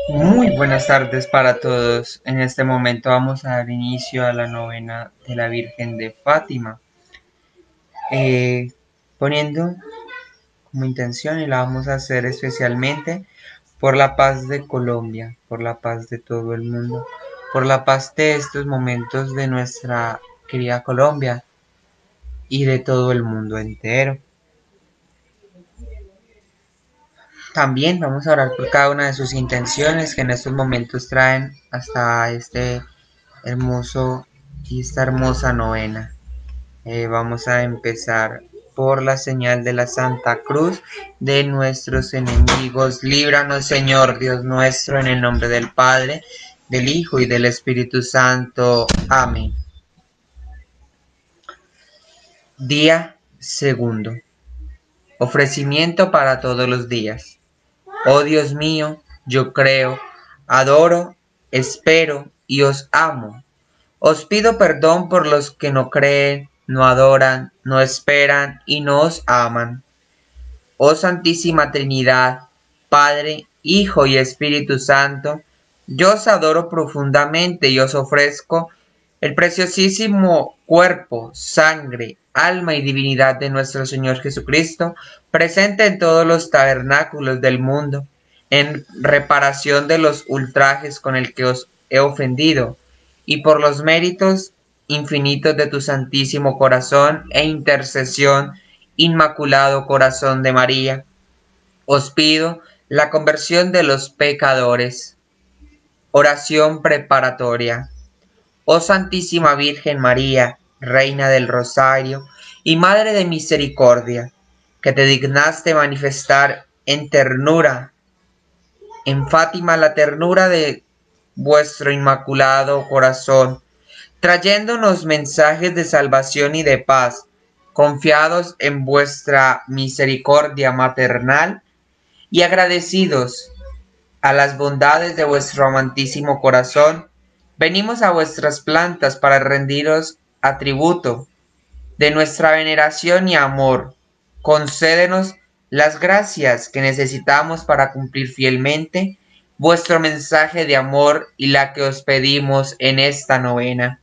Muy buenas tardes para todos. En este momento vamos a dar inicio a la novena de la Virgen de Fátima, eh, poniendo como intención y la vamos a hacer especialmente por la paz de Colombia, por la paz de todo el mundo, por la paz de estos momentos de nuestra querida Colombia y de todo el mundo entero. También vamos a orar por cada una de sus intenciones que en estos momentos traen hasta este hermoso y esta hermosa novena. Vamos a empezar por la señal de la Santa Cruz de nuestros enemigos. Líbranos, Señor Dios nuestro, en el nombre del Padre, del Hijo y del Espíritu Santo. Amén. Día segundo. Ofrecimiento para todos los días. Oh Dios mío, yo creo, adoro, espero y os amo. Os pido perdón por los que no creen, no adoran, no esperan y no os aman. Oh Santísima Trinidad, Padre, Hijo y Espíritu Santo, yo os adoro profundamente y os ofrezco el preciosísimo cuerpo, sangre, alma y divinidad de nuestro Señor Jesucristo, presente en todos los tabernáculos del mundo, en reparación de los ultrajes con el que os he ofendido, y por los méritos infinitos de tu Santísimo Corazón e intercesión, Inmaculado Corazón de María, os pido la conversión de los pecadores. Oración preparatoria. Oh Santísima Virgen María, Reina del Rosario y Madre de Misericordia, que te dignaste manifestar en ternura, en Fátima, la ternura de vuestro Inmaculado Corazón, trayéndonos mensajes de salvación y de paz, confiados en vuestra misericordia maternal y agradecidos a las bondades de vuestro amantísimo corazón, venimos a vuestras plantas para rendiros atributo de nuestra veneración y amor. Concédenos las gracias que necesitamos para cumplir fielmente vuestro mensaje de amor y la que os pedimos en esta novena.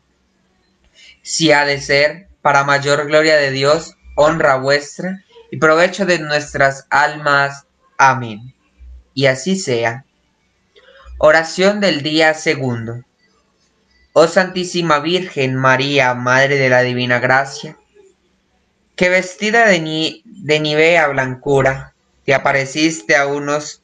Si ha de ser, para mayor gloria de Dios, honra vuestra y provecho de nuestras almas. Amén. Y así sea. Oración del día segundo. Oh Santísima Virgen María, Madre de la Divina Gracia, que vestida de nivea blancura, te apareciste a unos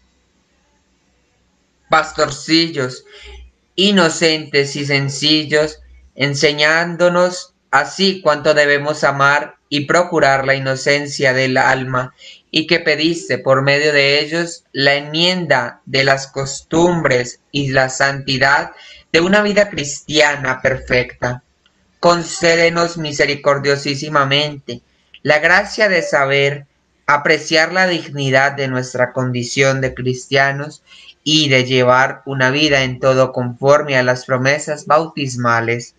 pastorcillos inocentes y sencillos, enseñándonos así cuánto debemos amar y procurar la inocencia del alma, y que pediste por medio de ellos la enmienda de las costumbres y la santidad de una vida cristiana perfecta. Concédenos misericordiosísimamente la gracia de saber apreciar la dignidad de nuestra condición de cristianos y de llevar una vida en todo conforme a las promesas bautismales.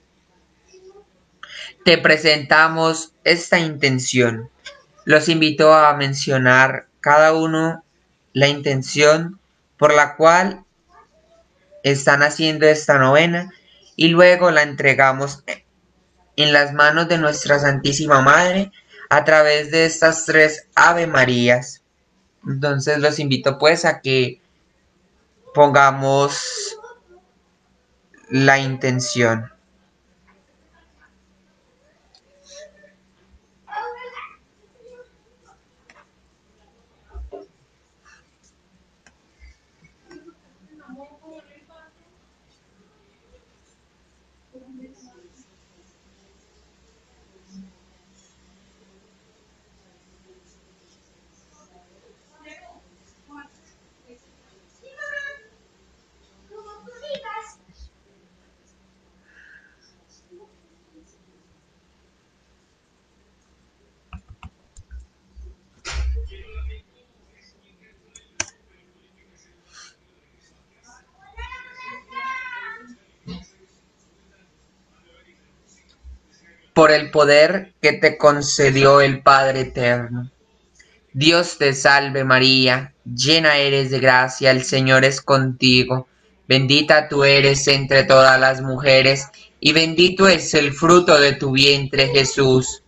Te presentamos esta intención. Los invito a mencionar cada uno la intención por la cual están haciendo esta novena y luego la entregamos en las manos de nuestra Santísima Madre a través de estas tres Ave Marías. Entonces los invito pues a que pongamos la intención. Por el poder que te concedió el Padre Eterno, Dios te salve María, llena eres de gracia, el Señor es contigo. Bendita tú eres entre todas las mujeres, y bendito es el fruto de tu vientre Jesús.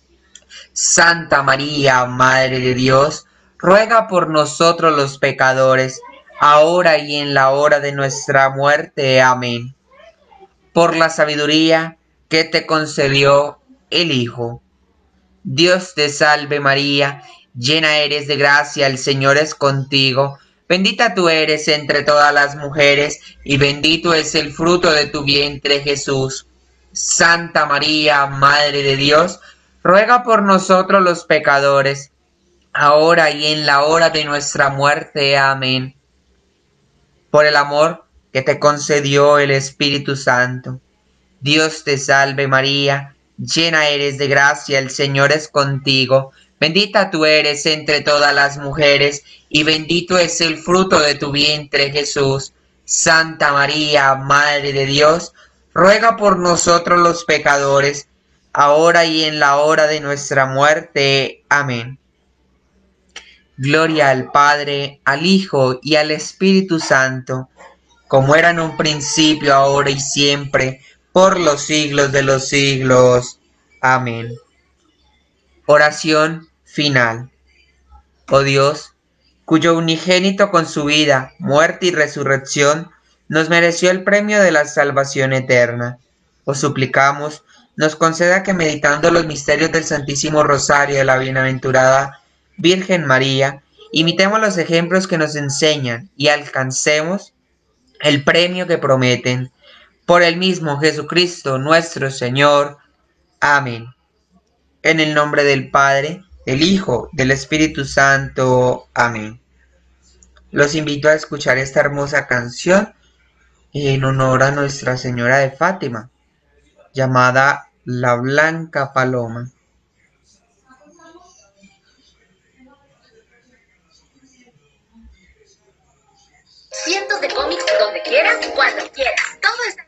Santa María, Madre de Dios, ruega por nosotros los pecadores, ahora y en la hora de nuestra muerte. Amén. Por la sabiduría que te concedió el Hijo. Dios te salve María, llena eres de gracia, el Señor es contigo. Bendita tú eres entre todas las mujeres, y bendito es el fruto de tu vientre Jesús. Santa María, Madre de Dios, ruega por nosotros los pecadores, ahora y en la hora de nuestra muerte. Amén. Por el amor que te concedió el Espíritu Santo. Dios te salve María, llena eres de gracia, el Señor es contigo. Bendita tú eres entre todas las mujeres, y bendito es el fruto de tu vientre Jesús. Santa María, Madre de Dios, ruega por nosotros los pecadores, ahora y en la hora de nuestra muerte. Amén. Gloria al Padre, al Hijo y al Espíritu Santo, como era en un principio, ahora y siempre, por los siglos de los siglos. Amén. Oración final. Oh Dios, cuyo unigénito con su vida, muerte y resurrección nos mereció el premio de la salvación eterna, os suplicamos nos conceda que, meditando los misterios del Santísimo Rosario de la Bienaventurada Virgen María, imitemos los ejemplos que nos enseñan y alcancemos el premio que prometen. Por el mismo Jesucristo nuestro Señor. Amén. En el nombre del Padre, del Hijo, del Espíritu Santo. Amén. Los invito a escuchar esta hermosa canción en honor a Nuestra Señora de Fátima, llamada La Blanca Paloma. Cientos de cómics donde quieras, cuando quieras. Todo está...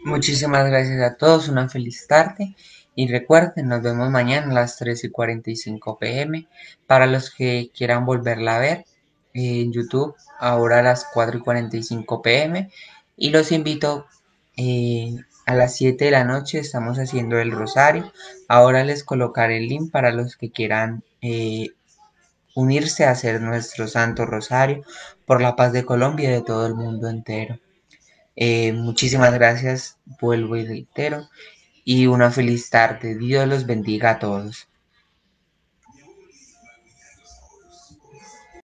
Muchísimas gracias a todos, una feliz tarde y recuerden, nos vemos mañana a las 3:45 p.m. Para los que quieran volverla a ver en YouTube, ahora a las 4:45 p.m. Y los invito a las 7 de la noche, estamos haciendo el rosario. Ahora les colocaré el link para los que quieran unirse a hacer nuestro Santo Rosario por la paz de Colombia y de todo el mundo entero. Muchísimas gracias, vuelvo y reitero, y una feliz tarde. Dios los bendiga a todos.